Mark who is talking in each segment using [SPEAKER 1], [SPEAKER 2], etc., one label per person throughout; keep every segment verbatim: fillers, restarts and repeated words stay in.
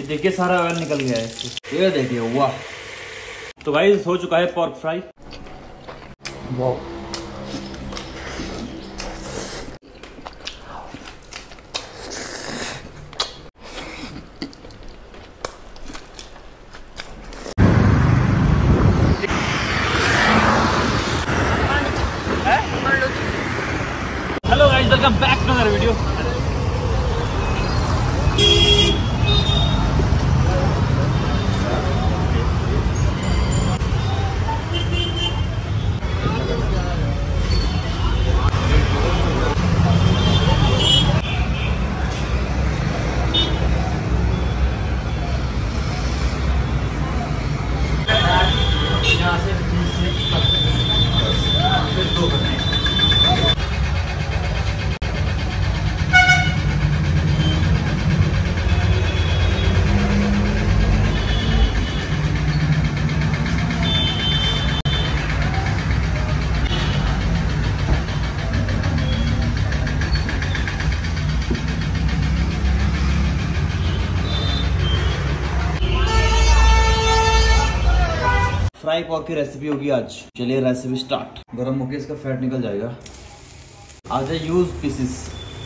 [SPEAKER 1] देखिए सारा ऑयल निकल गया है इससे। ये देखिए, वाह। तो गाइस हो चुका है पोर्क फ्राई। वाह। Hello guys, welcome back to another video. Fry pork की रेसिपी होगी आज। चलिए रेसिपी स्टार्ट। गरम होकर इसका फैट निकल जाएगा। आज है यूज पीसेस।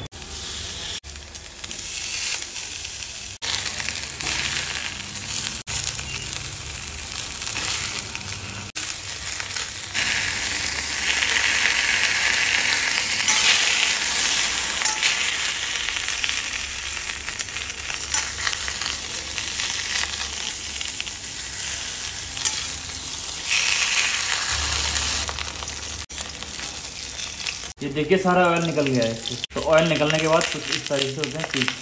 [SPEAKER 1] ये देखिए सारा ऑयल निकल गया है इससे। तो ऑयल निकलने के बाद कुछ इस तरीके से होते हैं पीस।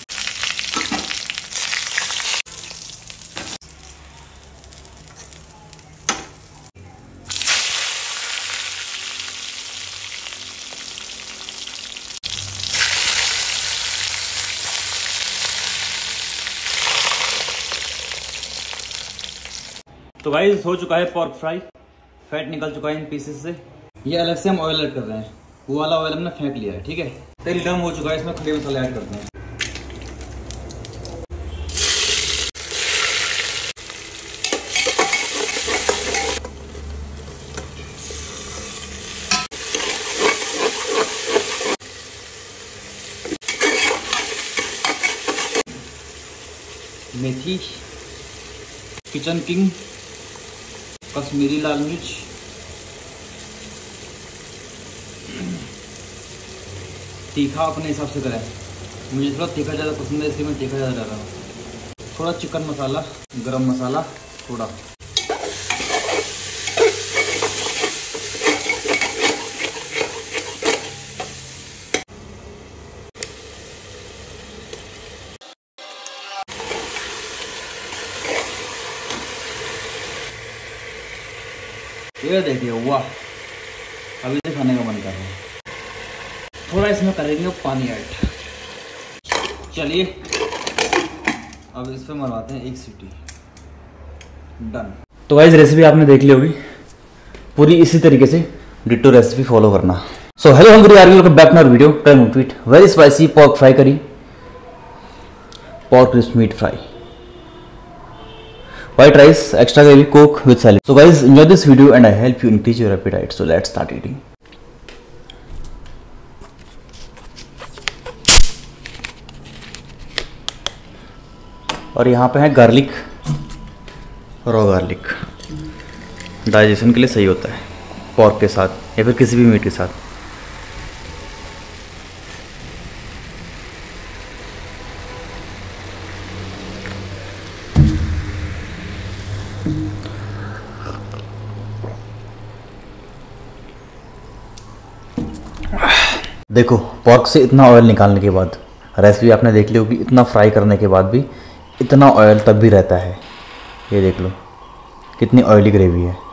[SPEAKER 1] तो गाइस हो चुका है पोर्क फ्राई। फैट निकल चुका है इन पीसेस से। ये अलग से हम ऑयल ऐड कर रहे हैं। वो वाला ऑयल हमने फेंक लिया है, ठीक है। तेल गर्म हो चुका है, इसमें खड़े मसाले ऐड करते हैं। मेथी, किचन किंग, कश्मीरी लाल मिर्च, तीखा अपने हिसाब से करें। मुझे थोड़ा तीखा ज़्यादा पसंद है, इसलिए मैं तीखा ज़्यादा डाल रहा हूँ। थोड़ा चिकन मसाला, गरम मसाला थोड़ा। ये देखिए, वाह। अभी से खाने का मन कर रहा है। थोड़ा इसमें करेंगे पानी ऐड। चलिए अब इस पे मरवाते हैं एक सीटी। डन। तो गाइस रेसिपी आपने देख ली होगी। पूरी इसी तरीके से डिट्टो रेसिपी फॉलो करना। So hello hungry are you, welcome back to our video. कल ट्वीट very spicy pork fry curry, pork crisp meat fry, white rice, extra gravy, coke with salad. So guys, enjoy this video and I help you increase your appetite. So let's start eating. और यहाँ पे है garlic, raw garlic. Digestion के लिए सही होता है pork के साथ या फिर किसी भी मीट के साथ। देखो पोर्क से इतना ऑयल निकालने के बाद, रेसिपी आपने देख ली होगी, इतना फ्राई करने के बाद भी इतना ऑयल तब भी रहता है। ये देख लो कितनी ऑयली ग्रेवी है।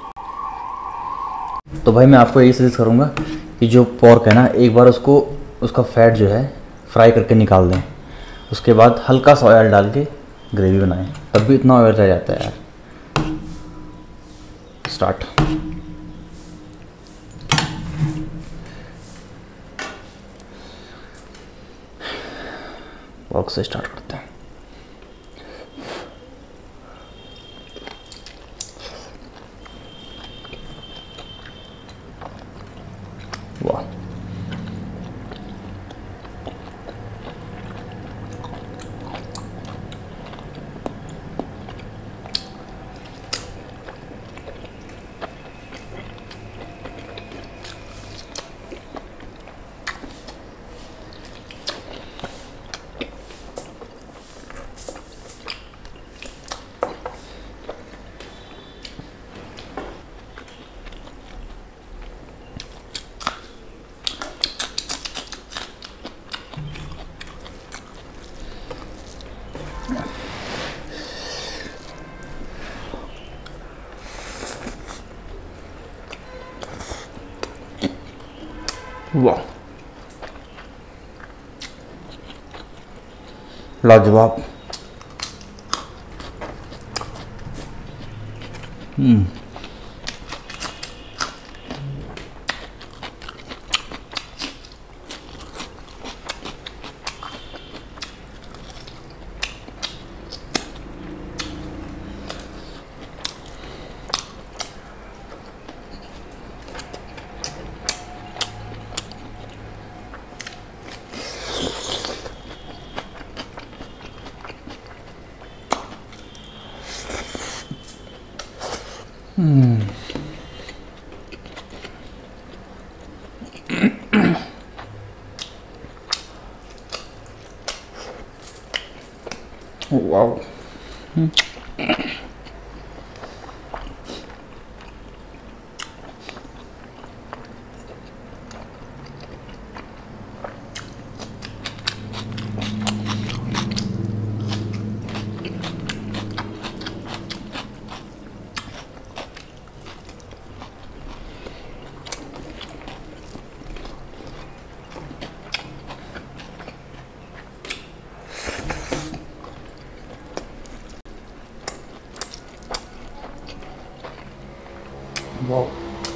[SPEAKER 1] तो भाई मैं आपको यही सजेस्ट करूँगा कि जो पोर्क है ना, एक बार उसको उसका फैट जो है फ्राई करके निकाल दें। उसके बाद हल्का सा ऑयल डाल के ग्रेवी बनाएं, तब भी इतना ऑयल रह जाता है यार। स्टार्ट। पोर्क से स्टार्ट करते हैं। वाह, लाजवाब। हम्म हम्म वाह। वाह,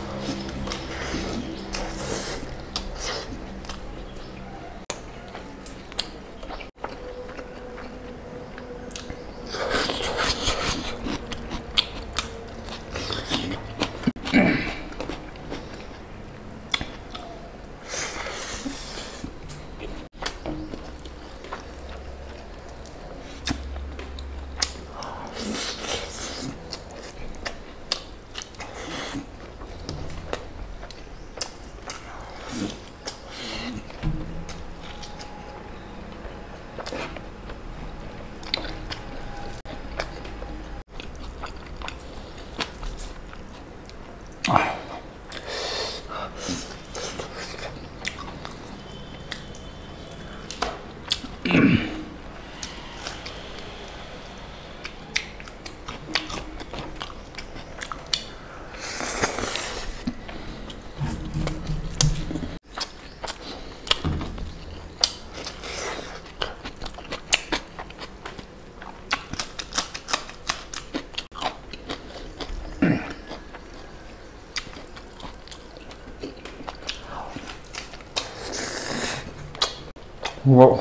[SPEAKER 1] वाह।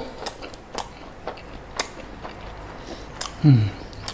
[SPEAKER 1] हम्म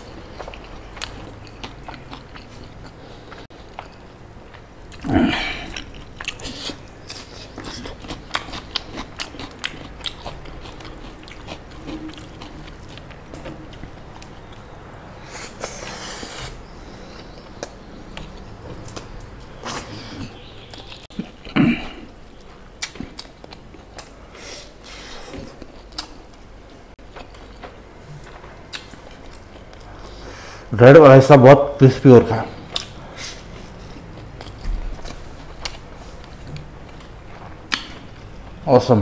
[SPEAKER 1] रेड और ऐसा बहुत क्रिस्पी और था। ऑसम।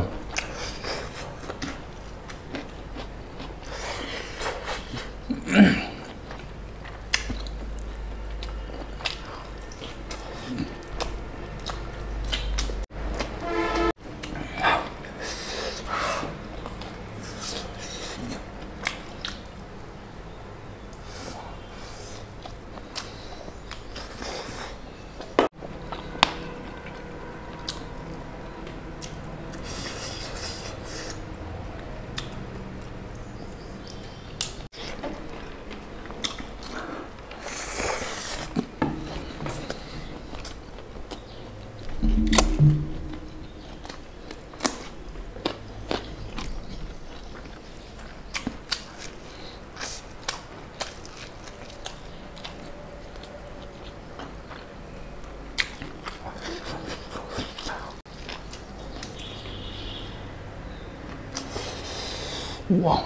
[SPEAKER 1] वाह,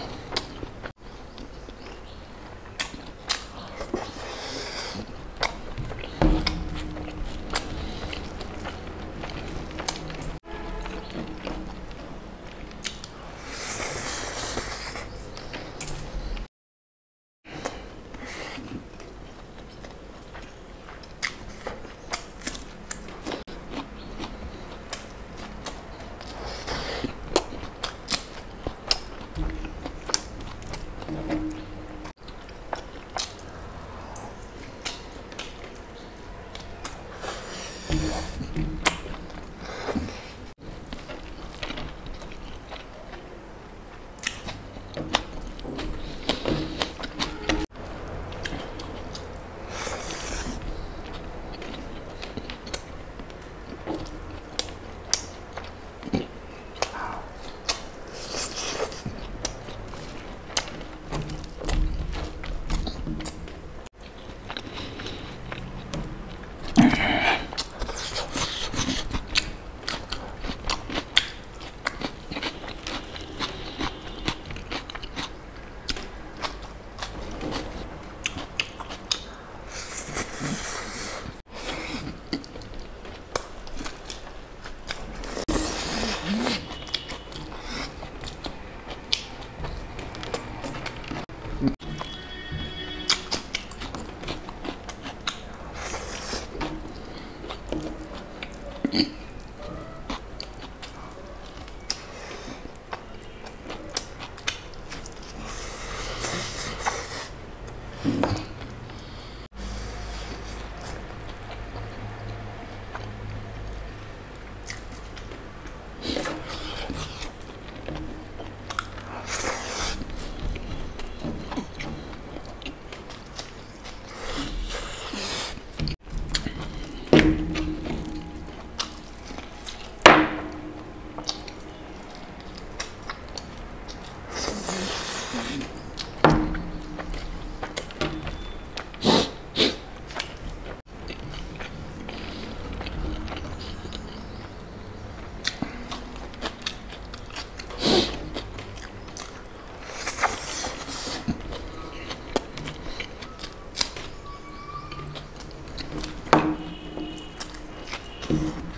[SPEAKER 1] Mm-hmm.